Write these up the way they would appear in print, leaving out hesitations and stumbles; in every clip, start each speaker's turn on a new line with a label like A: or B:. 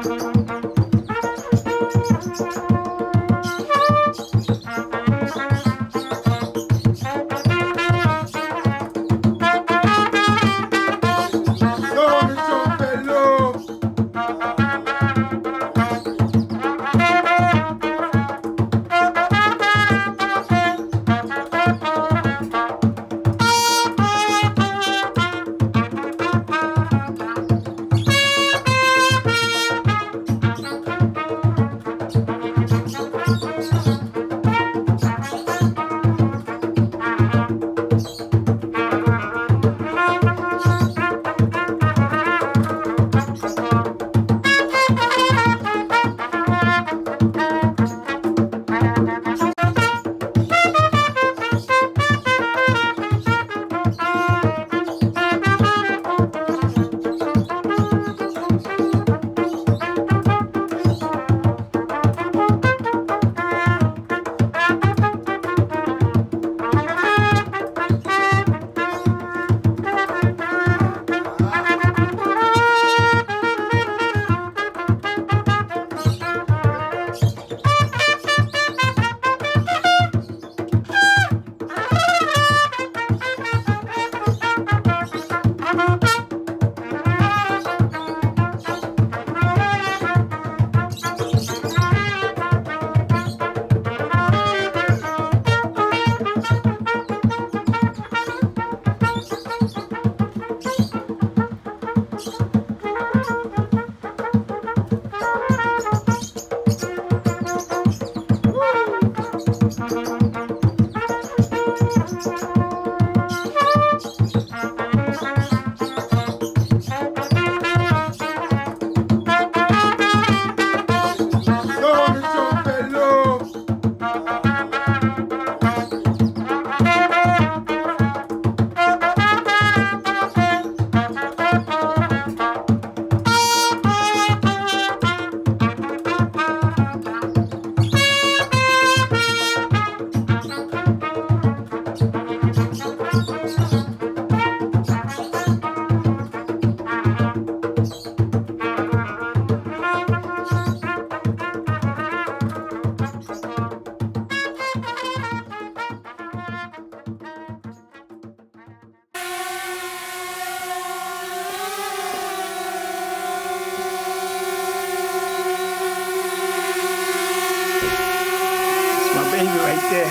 A: right there.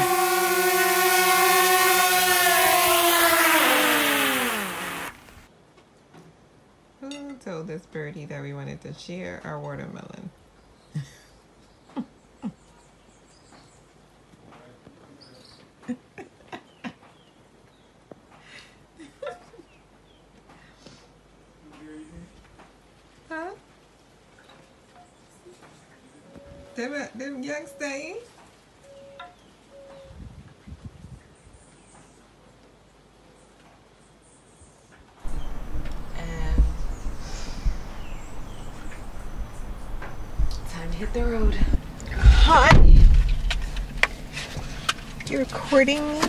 B: Who told this birdie that we wanted to share our watermelon? Huh? Them young staying? And time to hit the road. Hi. You recording me?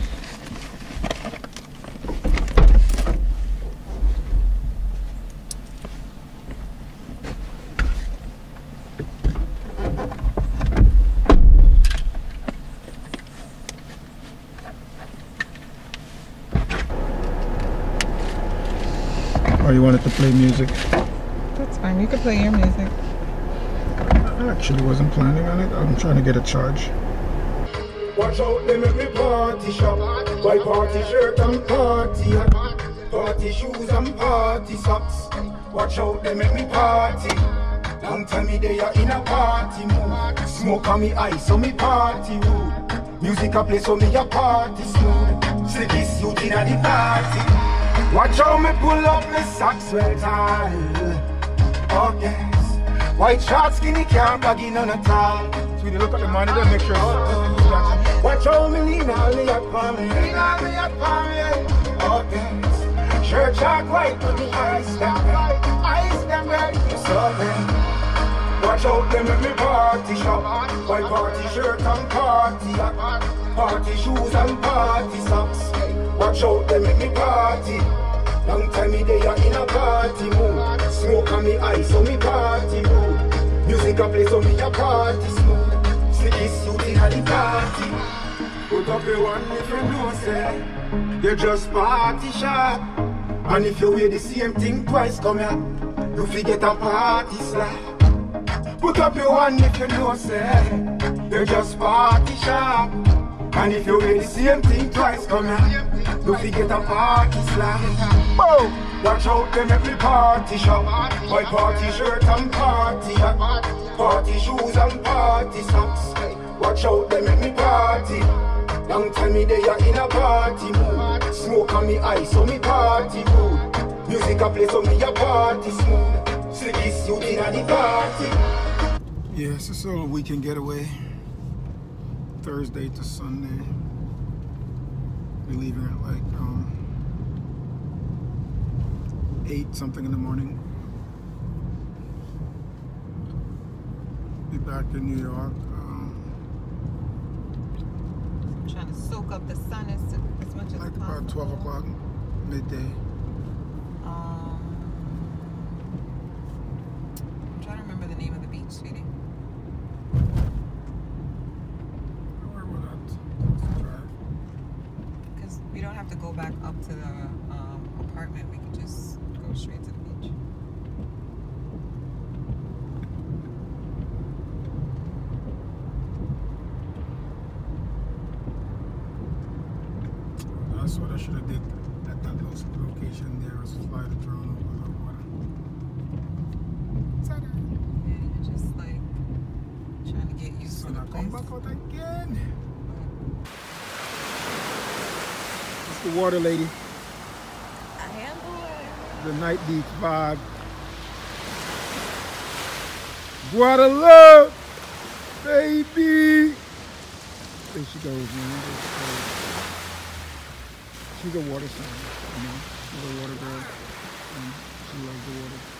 A: Or you wanted to play music?
B: That's fine. You can play your music.
A: I actually wasn't planning on it. I'm trying to get a charge.
C: Watch out, they make me party shop. Buy party shirt and party hat. Party shoes and party socks. Watch out, they make me party. Long time me they are in a party mood. Smoke on me eyes, so me party rude. Music a play, so me a party smooth. Slicky suit in a the party. Watch how me pull up me socks well tight. Oh yes. White short skinny can't baggy none at all.
A: Sweetie, look at the monitor, make sure it's
C: watch how me lean all the up for me. Lean all the up for me. Oh yes. Shirt shark white with the eyes them red. Eyes them red. So then watch out them make me party shop. Buy party shirt and party hat. Party shoes and party socks. Watch out them make me party. Long time me they are in a party mood. Smoke on me eyes so me party mood. Music a play so me a party smooth. See this youth inna the party. Put up your one if you know say you just party sharp. And if you wear the same thing twice, come here, you forget a party slap. Put up your one if you know say you just party sharp. And if you wear the same thing twice, come here, you forget a party slap. Boom! Watch out, they make me party shop. My party shirt and party hat, party shoes and party socks. Watch out, they make me party. Long time me they are in a party mood. Smoke on me eyes, so me party mood. Music a play, so me a party smooth. See this you in a the party.
A: Yes, it's a little weekend getaway. Thursday to Sunday. We're leaving at like 8 something in the morning. Be back in New York.
B: Trying to soak up the sun as much as
A: Like
B: possible.
A: about 12 o'clock, midday.
B: I'm trying to remember the name of the beach, sweetie.
A: Where would that drive?
B: Because we don't have to go back up to the apartment. We can just go straight to the beach.
A: That's what I should have did at that location there, was fly the drone over the water.
B: Yeah, you're just like trying to get used
A: So
B: to the
A: now come
B: place.
A: back out again. It's the water lady.
B: I handle it.
A: The night beach vibe. Guadalupe, baby. There she goes, man. There she goes. She's a water sign, you know. She's a water girl, and she loves the water.